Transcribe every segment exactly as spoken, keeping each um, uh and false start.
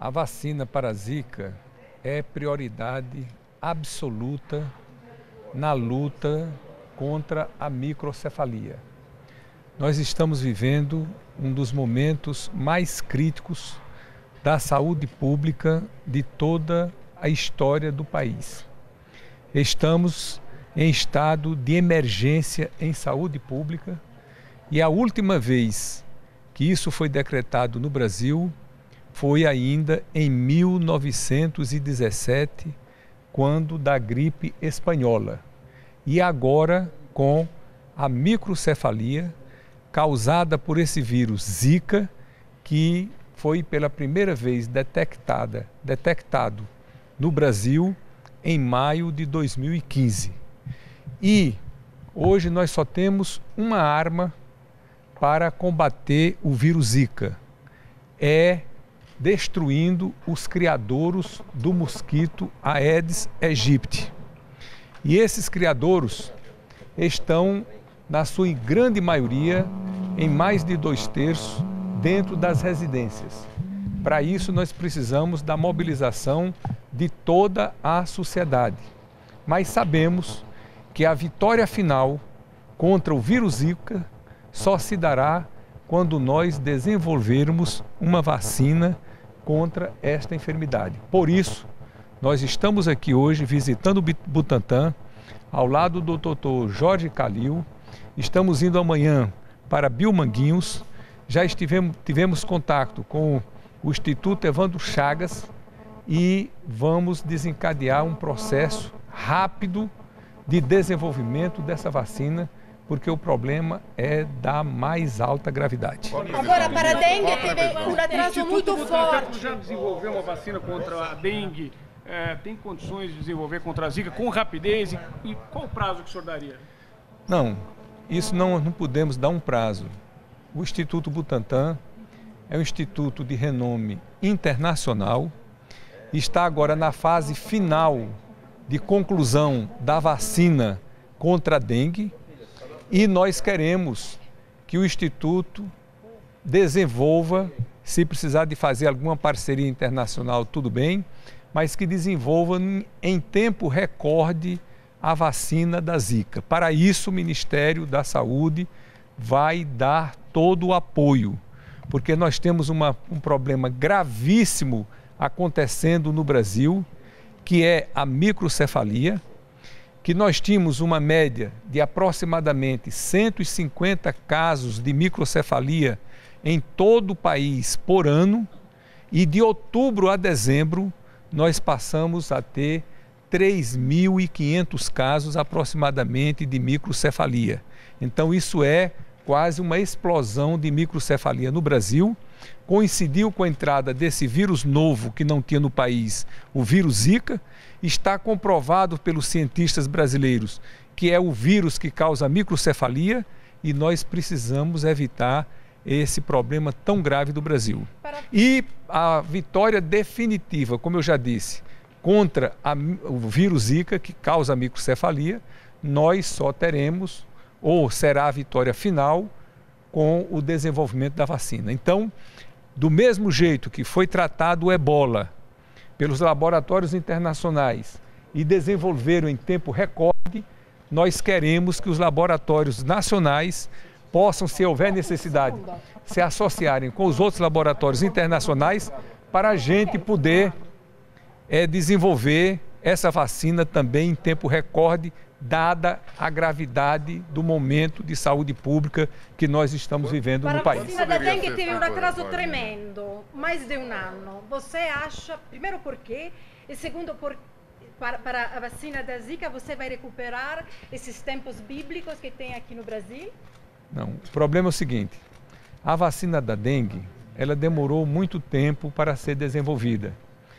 A vacina para a Zika é prioridade absoluta na luta contra a microcefalia. Nós estamos vivendo um dos momentos mais críticos da saúde pública de toda a história do país. Estamos em estado de emergência em saúde pública e a última vez que isso foi decretado no Brasil foi ainda em mil novecentos e dezessete, quando da gripe espanhola. E agora com a microcefalia causada por esse vírus Zika, que foi pela primeira vez detectada, detectado no Brasil em maio de dois mil e quinze. E hoje nós só temos uma arma para combater o vírus Zika. É destruindo os criadouros do mosquito Aedes aegypti. E esses criadouros estão, na sua grande maioria, em mais de dois terços, dentro das residências. Para isso, nós precisamos da mobilização de toda a sociedade. Mas sabemos que a vitória final contra o vírus Zika só se dará quando nós desenvolvermos uma vacina contra esta enfermidade. Por isso, nós estamos aqui hoje visitando o Butantan, ao lado do doutor Jorge Calil. Estamos indo amanhã para Biomanguinhos. Já estivemos, tivemos contato com o Instituto Evandro Chagas e vamos desencadear um processo rápido de desenvolvimento dessa vacina, porque o problema é da mais alta gravidade. Agora, para a dengue, teve um atraso muito forte. Já desenvolveu uma vacina contra a dengue? É, tem condições de desenvolver contra a Zika com rapidez? E, e qual o prazo que o senhor daria? Não, isso não, não podemos dar um prazo. O Instituto Butantan é um instituto de renome internacional, está agora na fase final de conclusão da vacina contra a dengue e nós queremos que o Instituto desenvolva, se precisar de fazer alguma parceria internacional, tudo bem, mas que desenvolva em tempo recorde a vacina da Zika. Para isso, o Ministério da Saúde vai dar todo o apoio, porque nós temos uma, um problema gravíssimo acontecendo no Brasil, que é a microcefalia, que nós tínhamos uma média de aproximadamente cento e cinquenta casos de microcefalia em todo o país por ano, e de outubro a dezembro nós passamos a ter três mil e quinhentos casos aproximadamente de microcefalia. Então isso é quase uma explosão de microcefalia no Brasil. Coincidiu com a entrada desse vírus novo que não tinha no país, o vírus Zika. Está comprovado pelos cientistas brasileiros que é o vírus que causa microcefalia e nós precisamos evitar esse problema tão grave do Brasil. E a vitória definitiva, como eu já disse, contra a, o vírus Zika, que causa microcefalia, nós só teremos, ou será a vitória final, com o desenvolvimento da vacina. Então, do mesmo jeito que foi tratado o Ebola pelos laboratórios internacionais e desenvolveram em tempo recorde, nós queremos que os laboratórios nacionais possam, se houver necessidade, se associarem com os outros laboratórios internacionais para a gente poder é, desenvolver essa vacina também em tempo recorde, dada a gravidade do momento de saúde pública que nós estamos vivendo no país. Para a vacina da dengue teve um atraso tremendo, mais de um ano. Você acha, primeiro por quê, e segundo por Para, para a vacina da Zika, você vai recuperar esses tempos bíblicos que tem aqui no Brasil? Não, o problema é o seguinte, a vacina da dengue, ela demorou muito tempo para ser desenvolvida.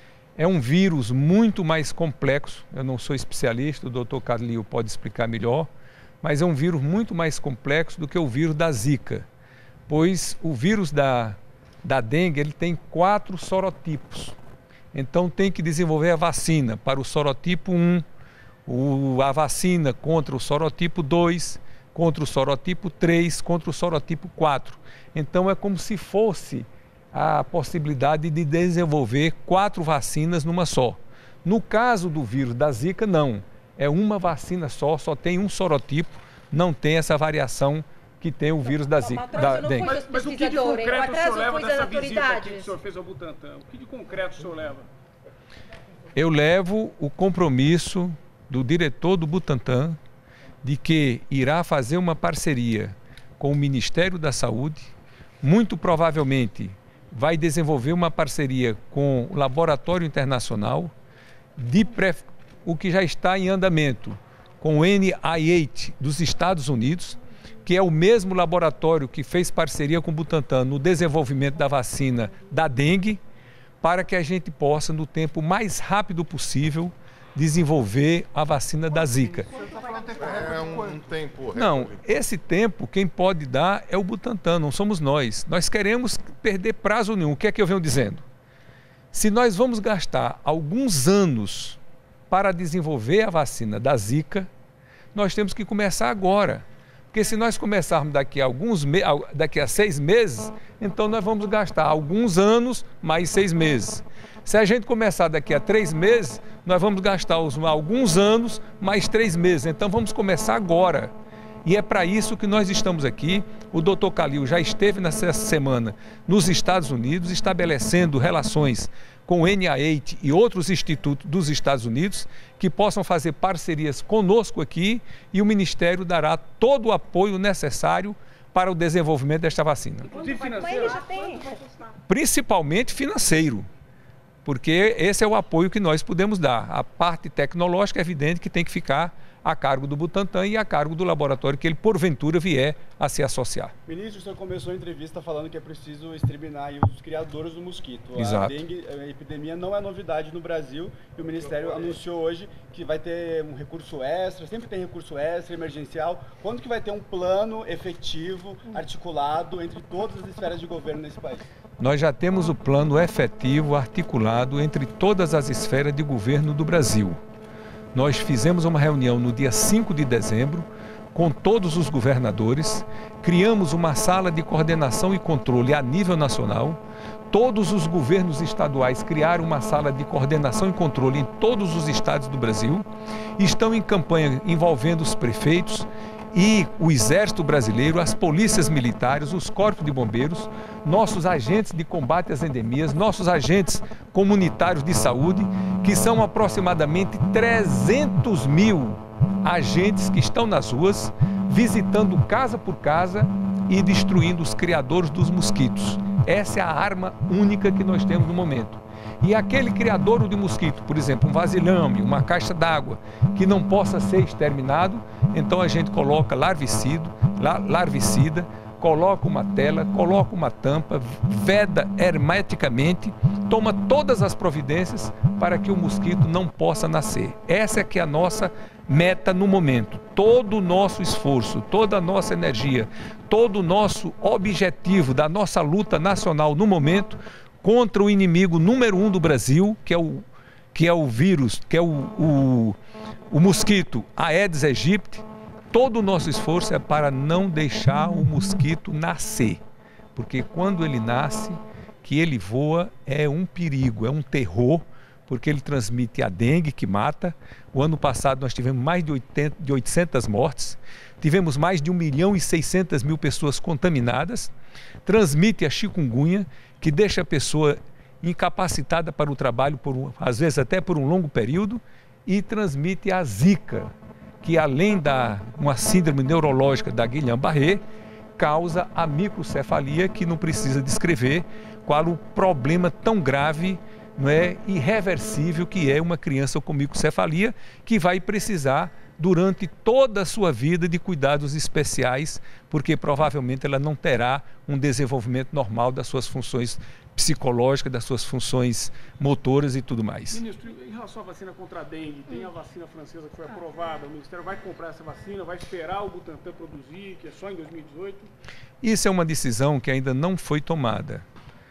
É um vírus muito mais complexo, eu não sou especialista, o doutor Calil pode explicar melhor, mas é um vírus muito mais complexo do que o vírus da Zika, pois o vírus da, da dengue, ele tem quatro sorotipos. Então tem que desenvolver a vacina para o sorotipo um, o, a vacina contra o sorotipo dois, contra o sorotipo três, contra o sorotipo quatro. Então é como se fosse a possibilidade de desenvolver quatro vacinas numa só. No caso do vírus da Zika, não. É uma vacina só, só tem um sorotipo, não tem essa variação que tem o vírus da Zika. Da dengue. Mas, mas o que de concreto o senhor leva dessa visita que o senhor fez ao Butantan? O que de concreto o senhor leva? Eu levo o compromisso do diretor do Butantan de que irá fazer uma parceria com o Ministério da Saúde, muito provavelmente vai desenvolver uma parceria com o Laboratório Internacional, de pré... o que já está em andamento com o N I H dos Estados Unidos, que é o mesmo laboratório que fez parceria com o Butantan no desenvolvimento da vacina da dengue, para que a gente possa, no tempo mais rápido possível, desenvolver a vacina da Zika. É um, um tempo... Não, esse tempo quem pode dar é o Butantan, não somos nós. Nós queremos perder prazo nenhum. O que é que eu venho dizendo? Se nós vamos gastar alguns anos para desenvolver a vacina da Zika, nós temos que começar agora. Porque se nós começarmos daqui a, alguns me... daqui a seis meses, então nós vamos gastar alguns anos mais seis meses. Se a gente começar daqui a três meses, nós vamos gastar os, alguns anos mais três meses. Então vamos começar agora. E é para isso que nós estamos aqui. O doutor Calil já esteve nessa semana nos Estados Unidos, estabelecendo relações com o N I H e outros institutos dos Estados Unidos que possam fazer parcerias conosco aqui, e o Ministério dará todo o apoio necessário para o desenvolvimento desta vacina. Principalmente financeiro, porque esse é o apoio que nós podemos dar. A parte tecnológica é evidente que tem que ficar a cargo do Butantan e a cargo do laboratório que ele, porventura, vier a se associar. Ministro, o senhor começou a entrevista falando que é preciso exterminar os criadores do mosquito. Exato. A dengue, a epidemia não é novidade no Brasil, e o Ministério anunciou hoje que vai ter um recurso extra, sempre tem recurso extra, emergencial. Quando que vai ter um plano efetivo, articulado entre todas as esferas de governo nesse país? Nós já temos o plano efetivo, articulado entre todas as esferas de governo do Brasil. Nós fizemos uma reunião no dia cinco de dezembro com todos os governadores, criamos uma sala de coordenação e controle a nível nacional, todos os governos estaduais criaram uma sala de coordenação e controle em todos os estados do Brasil, estão em campanha envolvendo os prefeitos e o Exército Brasileiro, as polícias militares, os corpos de bombeiros, nossos agentes de combate às endemias, nossos agentes comunitários de saúde, que são aproximadamente trezentos mil agentes que estão nas ruas, visitando casa por casa e destruindo os criadores dos mosquitos. Essa é a arma única que nós temos no momento. E aquele criadouro de mosquito, por exemplo, um vasilhame, uma caixa d'água, que não possa ser exterminado, então a gente coloca larvicida, larvicida, coloca uma tela, coloca uma tampa, veda hermeticamente, toma todas as providências para que o mosquito não possa nascer. Essa é que é a nossa meta no momento. Todo o nosso esforço, toda a nossa energia, todo o nosso objetivo da nossa luta nacional no momento contra o inimigo número um do Brasil, que é o, que é o vírus, que é o, o, o mosquito Aedes aegypti. Todo o nosso esforço é para não deixar o mosquito nascer, porque quando ele nasce, que ele voa, é um perigo, é um terror, porque ele transmite a dengue, que mata. O ano passado nós tivemos mais de, oitenta, de oitocentas mortes, tivemos mais de um milhão e seiscentas mil pessoas contaminadas, transmite a chikungunya, que deixa a pessoa incapacitada para o trabalho, por, às vezes até por um longo período, e transmite a Zika, que além da uma síndrome neurológica da Guillain-Barré, causa a microcefalia, que não precisa descrever qual o problema tão grave, não é, irreversível que é uma criança com microcefalia, que vai precisar durante toda a sua vida de cuidados especiais, porque provavelmente ela não terá um desenvolvimento normal das suas funções psicológicas, das suas funções motoras e tudo mais. Ministro, em relação à vacina contra a dengue, tem a vacina francesa que foi aprovada, o Ministério vai comprar essa vacina, vai esperar o Butantan produzir, que é só em dois mil e dezoito? Isso é uma decisão que ainda não foi tomada,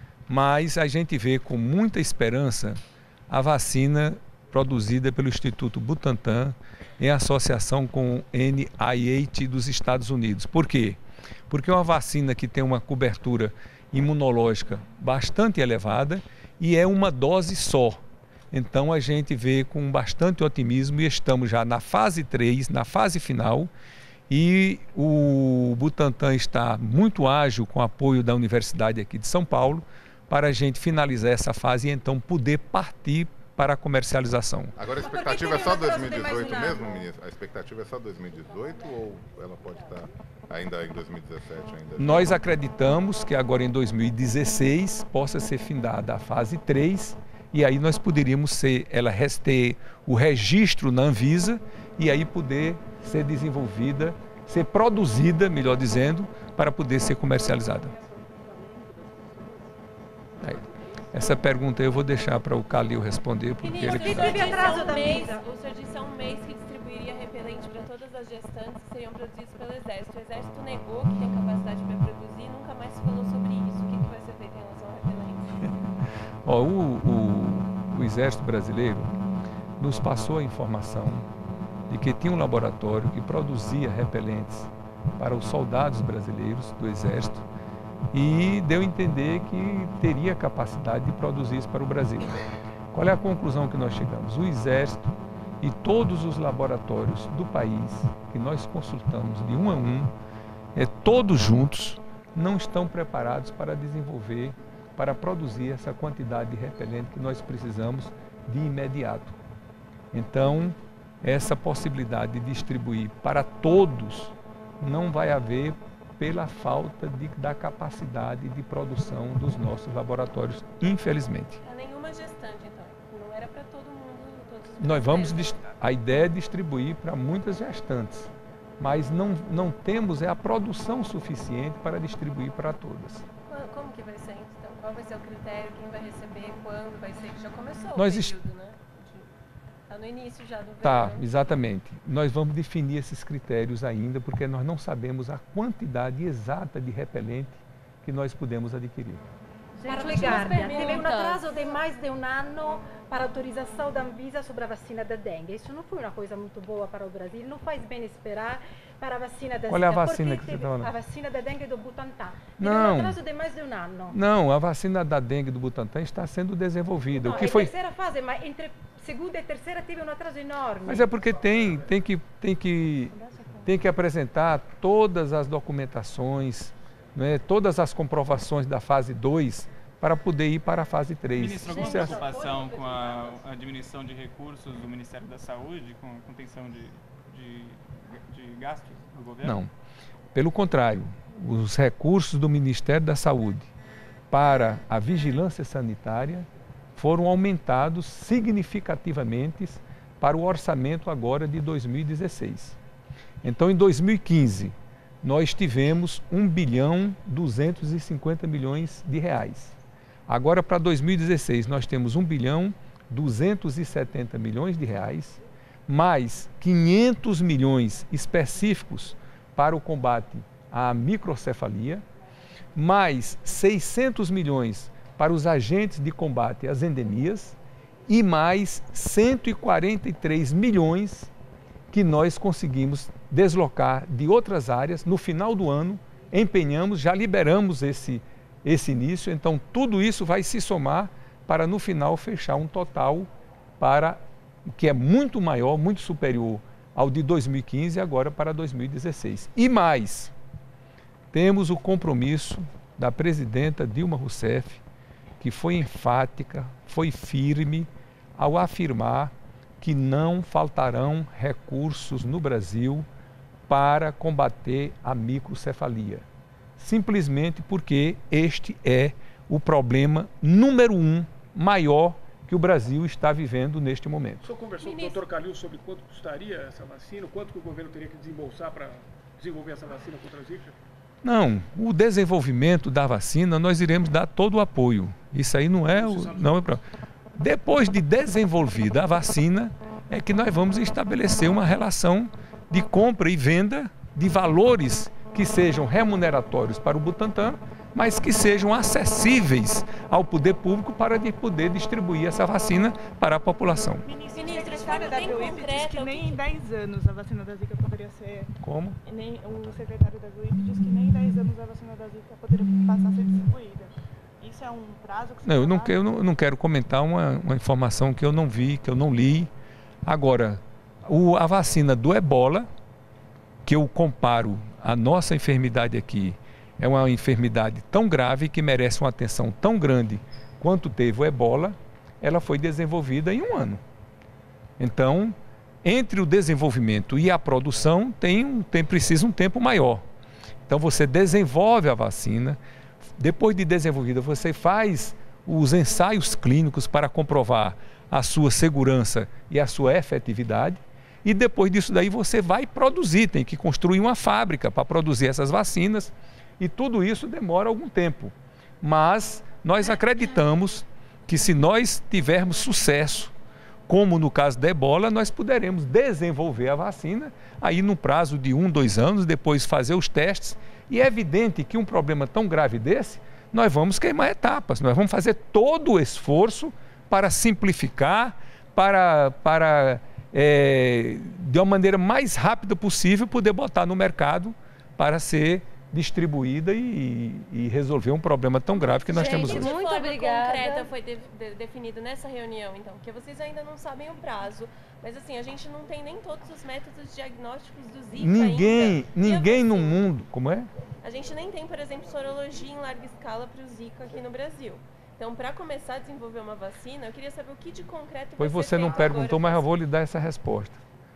mas a gente vê com muita esperança a vacina produzida pelo Instituto Butantan em associação com o N I H dos Estados Unidos. Por quê? Porque é uma vacina que tem uma cobertura imunológica bastante elevada e é uma dose só. Então a gente vê com bastante otimismo e estamos já na fase três, na fase final, e o Butantan está muito ágil com o apoio da Universidade aqui de São Paulo para a gente finalizar essa fase e então poder partir para a comercialização. Agora a expectativa é só dois mil e dezoito mesmo, ministro? A expectativa é só dois mil e dezoito ou ela pode estar ainda em dois mil e dezessete? Ainda? Nós acreditamos que agora em dois mil e dezesseis possa ser findada a fase três e aí nós poderíamos ser, ela ter o registro na Anvisa e aí poder ser desenvolvida, ser produzida, melhor dizendo, para poder ser comercializada. Aí. Essa pergunta eu vou deixar para o Calil responder, porque Ministro, ele... o senhor disse há um mês, o senhor disse há um mês que distribuiria repelente para todas as gestantes que seriam produzidas pelo Exército. O Exército negou que tem capacidade para produzir e nunca mais se falou sobre isso. O que, que vai ser feito em relação ao repelente? Ó, o, o, o Exército Brasileiro nos passou a informação de que tinha um laboratório que produzia repelentes para os soldados brasileiros do Exército e deu a entender que teria capacidade de produzir isso para o Brasil. Qual é a conclusão que nós chegamos? O Exército e todos os laboratórios do país que nós consultamos de um a um, é, todos juntos, não estão preparados para desenvolver, para produzir essa quantidade de repelente que nós precisamos de imediato. Então, essa possibilidade de distribuir para todos não vai haver pela falta de, da capacidade de produção dos nossos laboratórios, infelizmente. Para nenhuma gestante, então? Não era para todo mundo? Todos os Nós vamos, a ideia é distribuir para muitas gestantes, mas não, não temos é a produção suficiente para distribuir para todas. Como que vai ser, então? Qual vai ser o critério? Quem vai receber? Quando vai ser? Já começou Nós o período, né? Está no início já do verão. Tá, exatamente. Nós vamos definir esses critérios ainda, porque nós não sabemos a quantidade exata de repelente que nós podemos adquirir. Gente, Guardia, teve um atraso de mais de um ano para a autorização da Anvisa sobre a vacina da dengue. Isso não foi uma coisa muito boa para o Brasil, não faz bem esperar para a vacina da Zika. Qual é a vacina que você está falando? A vacina da dengue do Butantan. Não. Teve um atraso de mais de um ano. Não, a vacina da dengue do Butantan está sendo desenvolvida. Não, o que é foi... a terceira fase, mas entre segunda e terceira teve um atraso enorme. Mas é porque tem, tem, que, tem, que, tem que apresentar todas as documentações, né, todas as comprovações da fase dois para poder ir para a fase três. Ministro, alguma preocupação com a, a diminuição de recursos do Ministério da Saúde, com a contenção de, de, de gastos do governo? Não. Pelo contrário, os recursos do Ministério da Saúde para a vigilância sanitária foram aumentados significativamente para o orçamento agora de dois mil e dezesseis. Então, em dois mil e quinze, nós tivemos um bilhão duzentos e cinquenta milhões de reais. Agora, para dois mil e dezesseis, nós temos um bilhão duzentos e setenta milhões de reais, mais quinhentos milhões específicos para o combate à microcefalia, mais seiscentos milhões para os agentes de combate às endemias e mais cento e quarenta e três milhões que nós conseguimos deslocar de outras áreas. No final do ano, empenhamos, já liberamos esse, esse início, então tudo isso vai se somar para no final fechar um total para que é muito maior, muito superior ao de dois mil e quinze e agora para dois mil e dezesseis. E mais, temos o compromisso da presidenta Dilma Rousseff, que foi enfática, foi firme ao afirmar que não faltarão recursos no Brasil para combater a microcefalia. Simplesmente porque este é o problema número um maior que o Brasil está vivendo neste momento. O senhor conversou com o doutor Calil sobre quanto custaria essa vacina, quanto que o governo teria que desembolsar para desenvolver essa vacina contra a Zika? Não, o desenvolvimento da vacina nós iremos dar todo o apoio. Isso aí não é o... Não é pra... Depois de desenvolvida a vacina, é que nós vamos estabelecer uma relação de compra e venda de valores que sejam remuneratórios para o Butantan, mas que sejam acessíveis ao poder público para de poder distribuir essa vacina para a população. Ministro, secretário da Bem V U I P concreto, disse que o nem que- em dez anos a vacina da Zika poderia ser... Como? Nem, o secretário da V U I P disse que nem em dez anos a vacina da Zika poderia passar a ser distribuída. Isso é um prazo que você Não, eu, não, trabalha? eu não, eu não quero comentar uma, uma informação que eu não vi, que eu não li. Agora, o, a vacina do Ebola, que eu comparo a nossa enfermidade aqui, é uma enfermidade tão grave que merece uma atenção tão grande quanto teve o Ebola, ela foi desenvolvida em um ano. Então, entre o desenvolvimento e a produção, tem um, tem, precisa um tempo maior. Então, você desenvolve a vacina, depois de desenvolvida, você faz os ensaios clínicos para comprovar a sua segurança e a sua efetividade, e depois disso daí você vai produzir, tem que construir uma fábrica para produzir essas vacinas, e tudo isso demora algum tempo. Mas nós acreditamos que se nós tivermos sucesso, como no caso da Ebola, nós poderemos desenvolver a vacina, aí no prazo de um, dois anos, depois fazer os testes, e é evidente que um problema tão grave desse, nós vamos queimar etapas, nós vamos fazer todo o esforço para simplificar, para, para é, de uma maneira mais rápida possível, poder botar no mercado para ser distribuída e, e resolver um problema tão grave que nós Gente, temos hoje. de Muito forma obrigada. concreta foi de, de, definido nessa reunião, então, porque vocês ainda não sabem o prazo, mas assim, a gente não tem nem todos os métodos diagnósticos do Zika Ninguém, ainda. ninguém E a no vacina? mundo, como é? A gente nem tem, por exemplo, sorologia em larga escala para o Zika aqui no Brasil. Então, para começar a desenvolver uma vacina, eu queria saber o que de concreto Pois vai ser você não feito perguntou, agora. mas eu vou lhe dar essa resposta.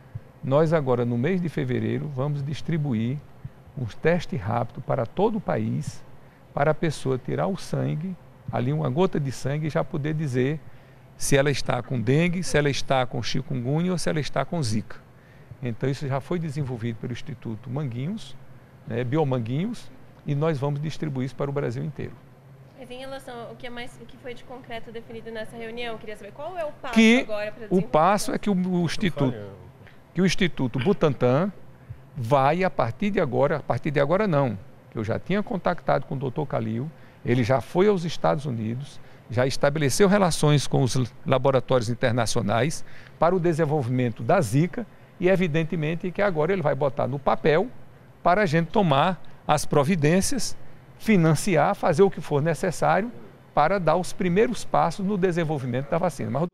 Nós agora, no mês de fevereiro, vamos distribuir um teste rápido para todo o país, para a pessoa tirar o sangue, ali uma gota de sangue, e já poder dizer se ela está com dengue, se ela está com chikungunya ou se ela está com Zika. Então isso já foi desenvolvido pelo Instituto Manguinhos, né, Biomanguinhos, e nós vamos distribuir isso para o Brasil inteiro. Mas em relação ao que, é mais, o que foi de concreto definido nessa reunião, eu queria saber qual é o passo Que agora para o desenvolver. passo é que o, o Instituto, que o Instituto Butantan vai, a partir de agora, a partir de agora não, que eu já tinha contactado com o doutor Calil, ele já foi aos Estados Unidos, já estabeleceu relações com os laboratórios internacionais para o desenvolvimento da Zika, e evidentemente que agora ele vai botar no papel para a gente tomar as providências, financiar, fazer o que for necessário para dar os primeiros passos no desenvolvimento da vacina. Mas